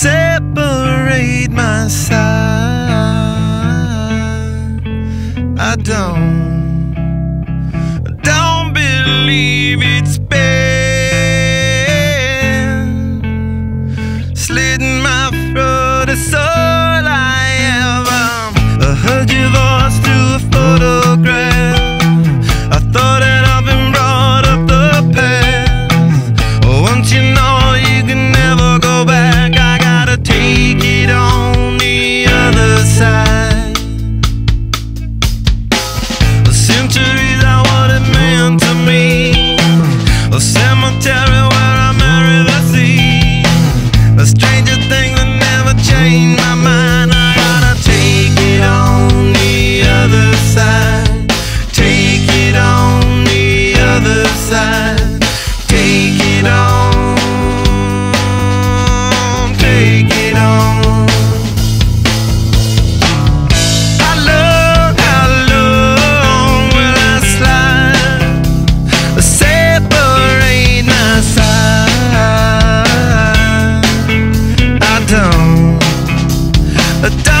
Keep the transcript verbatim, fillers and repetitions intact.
separate my side. I don't, don't believe it's been slitting my throat. It's all I ever. I heard your voice through a photograph. I thought that I've been brought up the past. Once you know you can never go back, I gotta take it on the other side. The centuries are what it meant to me. A cemetery where I marry the sea. A stranger thing that never changed my mind. I gotta take it on the other side. Take it on the other side. Take it on. Take it on. How long, how long will I slide? Separate my side. I don't, I don't